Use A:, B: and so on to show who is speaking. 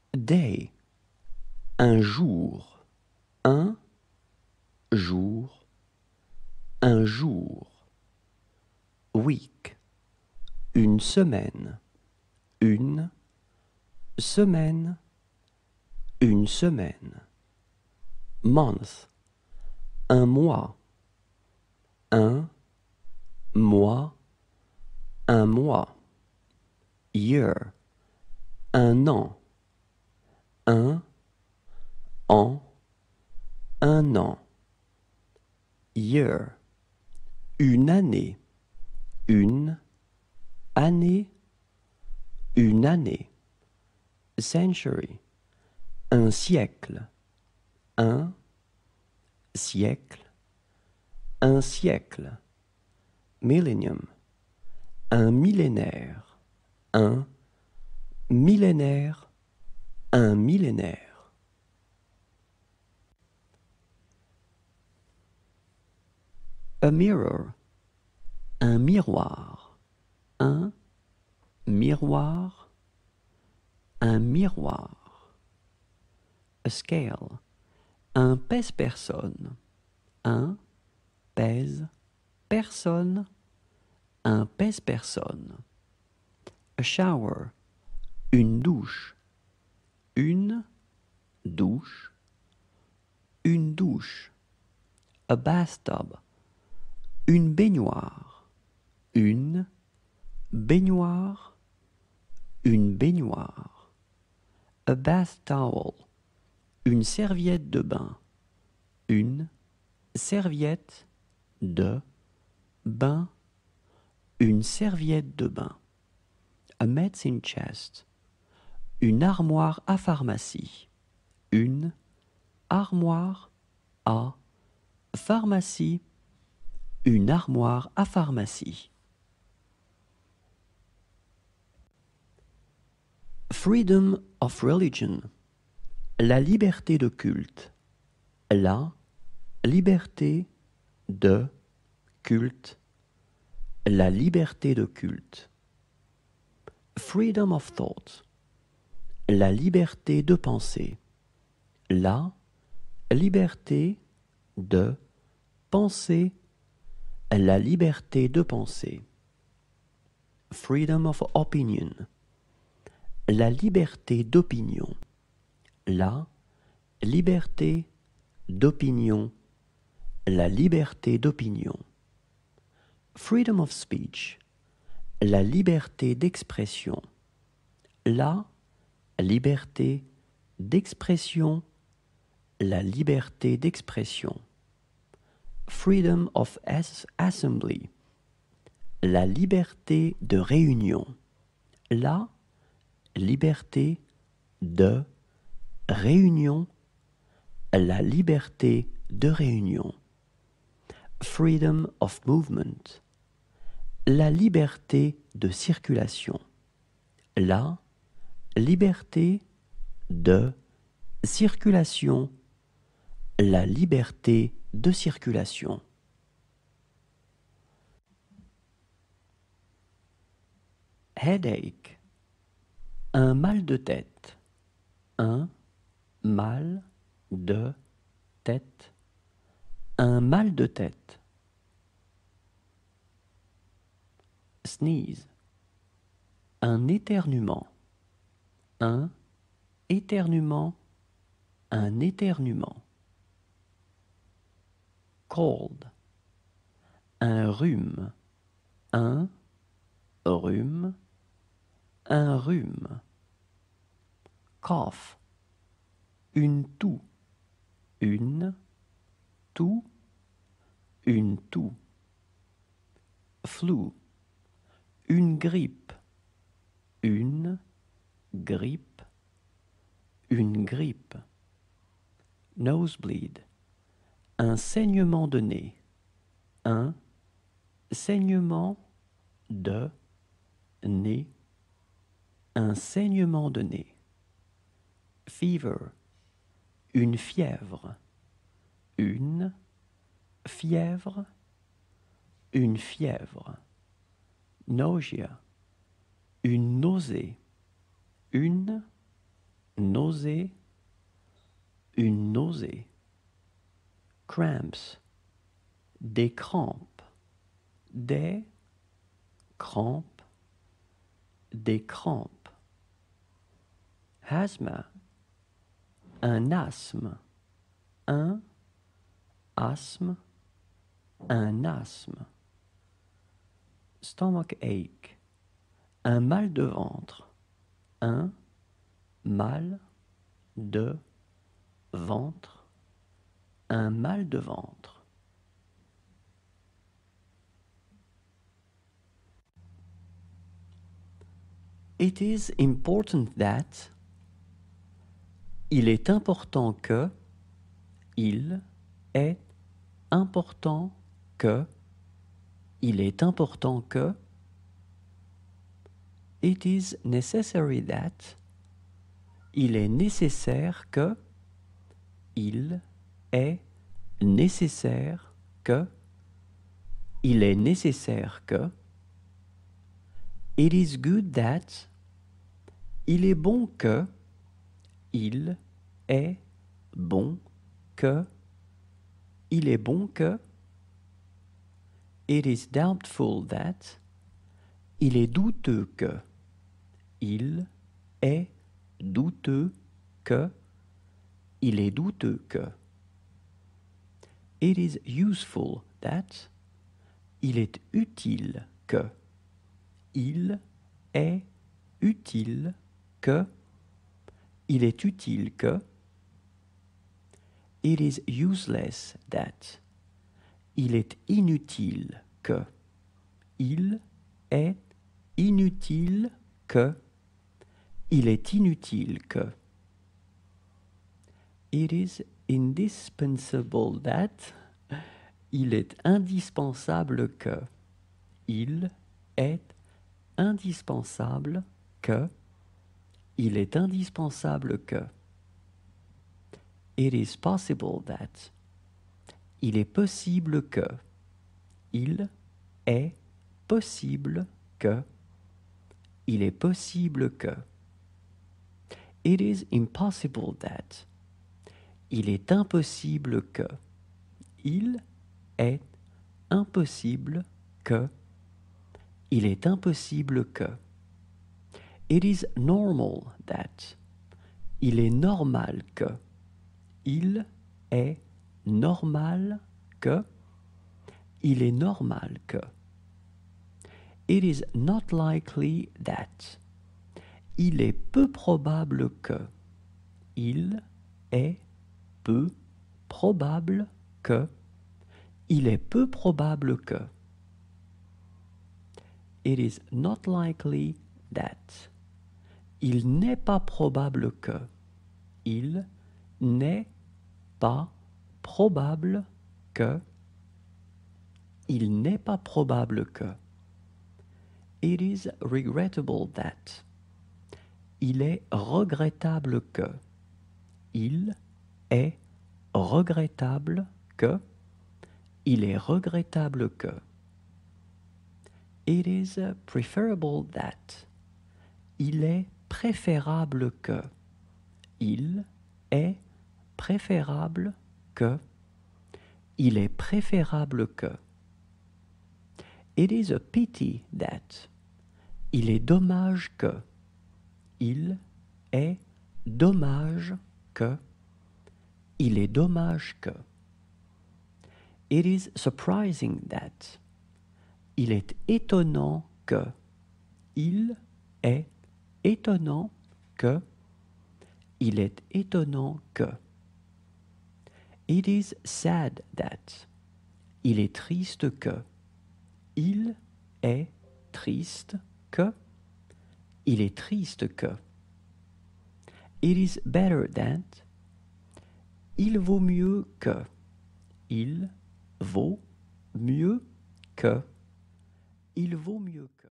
A: Day, un jour, un jour, un jour. Week, une semaine, une semaine, une semaine. Month, un mois, un mois, un mois. Year, un an, un an, un an. Year, une année, une année, une année. Century, un siècle, un siècle, un siècle. Millennium, un millénaire, un millénaire, un millénaire. A mirror, un miroir, un miroir, un miroir. A scale, un pèse-personne, un pèse-personne, un pèse-personne. A shower, une douche, une douche, une douche. A bathtub, une baignoire, une baignoire, une baignoire. A bath towel, une serviette de bain, une serviette de bain, une serviette de bain. A medicine chest, une armoire à pharmacie, une armoire à pharmacie, une armoire à pharmacie. Freedom of religion, la liberté de culte, la liberté de culte, la liberté de culte. Freedom of thought, la liberté de penser, la liberté de penser, la liberté de penser. Freedom of opinion, la liberté d'opinion, la liberté d'opinion, la liberté d'opinion. Freedom of speech, la liberté d'expression, la liberté d'expression, la liberté d'expression. Freedom of assembly, la liberté de réunion, la liberté de réunion, la liberté de réunion. Freedom of movement, la liberté de circulation, la liberté de circulation, la liberté de circulation. Headache, un mal de tête, un mal de tête, un mal de tête. Sneeze, un éternuement, un éternuement, un éternuement. Cold, un rhume, un rhume, un rhume. Cough, une toux, une toux, une toux. Flu, une grippe, une grippe, une grippe. Nosebleed, un saignement de nez, un saignement de nez, un saignement de nez. Fever, une fièvre, une fièvre, une fièvre. Nausea, une nausée, une nausée, une nausée. Cramps, des crampes, des crampes, des crampes. Asthma, un asthme, un asthme, un asthme. Stomach ache, un mal de ventre, un mal de ventre, un mal de ventre. It is important that. Il est important que. Il est important que. Il est important que. It is necessary that. Il est nécessaire que. Il est nécessaire que. Il est nécessaire que. It is good that. Il est bon que. Il est bon que. Il est bon que. It is doubtful that. Il est douteux que. Il est douteux que. Il est douteux que. It is useful that. Il est utile que. Il est utile que. Il est utile que. It is useless that. Il est inutile que. Il est inutile que. Il est inutile que. It is indispensable that. Il est indispensable que. Il est indispensable que. Il est indispensable que. It is possible that. Il est possible que. Il est possible que. Il est possible que. It is impossible that. Il est impossible que. Il est impossible que. Il est impossible que. It is normal that. Il est normal que. Il est normal que. Il est normal que. It is not likely that. Il est peu probable que. Il est peu probable que. Il est peu probable que. It is not likely that. Il n'est pas probable que. Il n'est pas probable que. Il n'est pas probable que. It is regrettable that. Il est regrettable que. Il est regrettable que. Il est regrettable que. It is preferable that. Il est préférable que. Il est préférable que. Il est préférable que. It is a pity that. Il est dommage que. Il est dommage que. Il est dommage que. It is surprising that. Il est étonnant que. Il est étonnant que. Il est étonnant que. It is sad that. Il est triste que. Il est triste que. Il est triste que. It is better that. Il vaut mieux que. Il vaut mieux que. Il vaut mieux que.